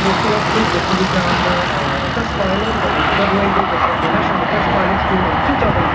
This will be done test pilot, graduated from the National Test Pilot School in 2000.